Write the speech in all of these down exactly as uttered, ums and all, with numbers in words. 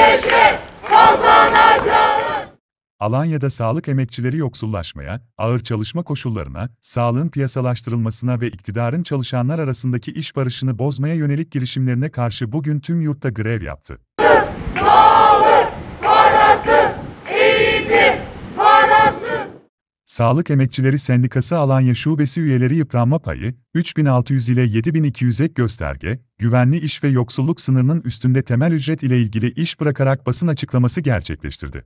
birleşip kazanacağız. Alanya'da sağlık emekçileri yoksullaşmaya, ağır çalışma koşullarına, sağlığın piyasalaştırılmasına ve iktidarın çalışanlar arasındaki iş barışını bozmaya yönelik girişimlerine karşı bugün tüm yurtta grev yaptı. Sağlık parasız, eğitim parasız. Sağlık Emekçileri Sendikası Alanya Şubesi üyeleri yıpranma payı, üç bin altı yüz ile yedi bin iki yüz ek gösterge, güvenli iş ve yoksulluk sınırının üstünde temel ücret ile ilgili iş bırakarak basın açıklaması gerçekleştirdi.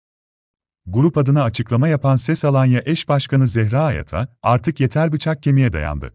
Grup adına açıklama yapan Ses Alanya Eş Başkanı Zehra Ayat'a, artık yeter bıçak kemiğe dayandı.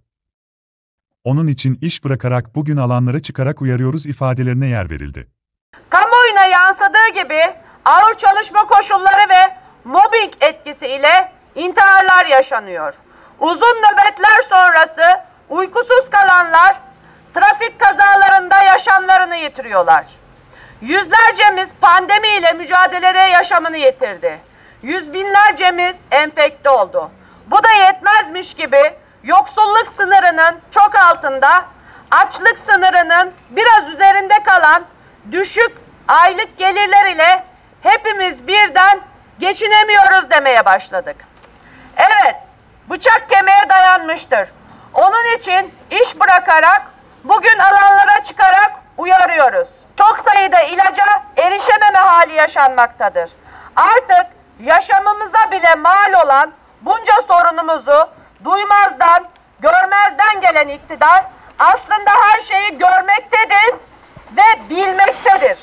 Onun için iş bırakarak bugün alanlara çıkarak uyarıyoruz ifadelerine yer verildi. Kamuoyuna yansıdığı gibi ağır çalışma koşulları ve mobbing etkisiyle intiharlar yaşanıyor. Uzun nöbetler sonrası uykusuz kalanlar trafik kazalarında yaşamlarını yitiriyorlar. Yüzlercemiz pandemiyle mücadelede yaşamını yitirdi. Yüz binlercemiz enfekte oldu. Bu da yetmezmiş gibi yoksulluk sınırının çok altında, açlık sınırının biraz üzerinde kalan düşük aylık gelirler ile hepimiz birden geçinemiyoruz demeye başladık. Evet, bıçak kemiğe dayanmıştır. Onun için iş bırakarak, bugün alanlara çıkarak uyarıyoruz. Çok sayıda ilaca erişememe hali yaşanmaktadır. Artık yaşamımıza bile mal olan bunca sorunumuzu duymazdan, görmezden gelen iktidar aslında her şeyi görmektedir ve bilmektedir.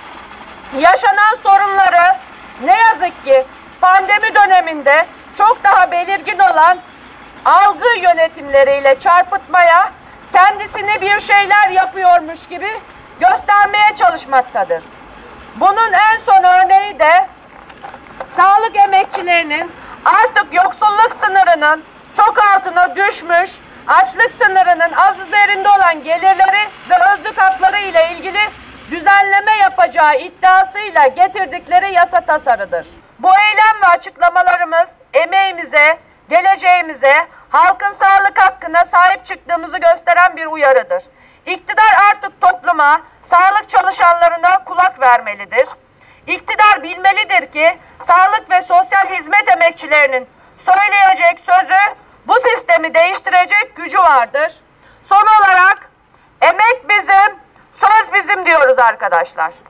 Yaşanan sorunları ne yazık ki pandemi döneminde çok daha belirgin olan algı yönetimleriyle çarpıtmaya, kendisini bir şeyler yapıyormuş gibi göstermeye çalışmaktadır. Bunun en son örneği de sağlık emekçilerinin artık yoksulluk sınırının çok altına düşmüş, açlık sınırının az üzerinde olan gelirleri ve özlük hakları ile ilgili düzenleme yapacağı iddiasıyla getirdikleri yasa tasarıdır. Bu eylem ve açıklamalarımız emeğimize, geleceğimize, halkın sağlık hakkına sahip çıktığımızı gösteren bir uyarıdır. İktidar artık topluma, sağlık çalışanlarına kulak vermelidir. İktidar bilmelidir ki sağlık ve sosyal hizmet emekçilerinin söyleyecek sözü, bu sistemi değiştirecek gücü vardır. Son olarak emek bizim, söz bizim diyoruz arkadaşlar.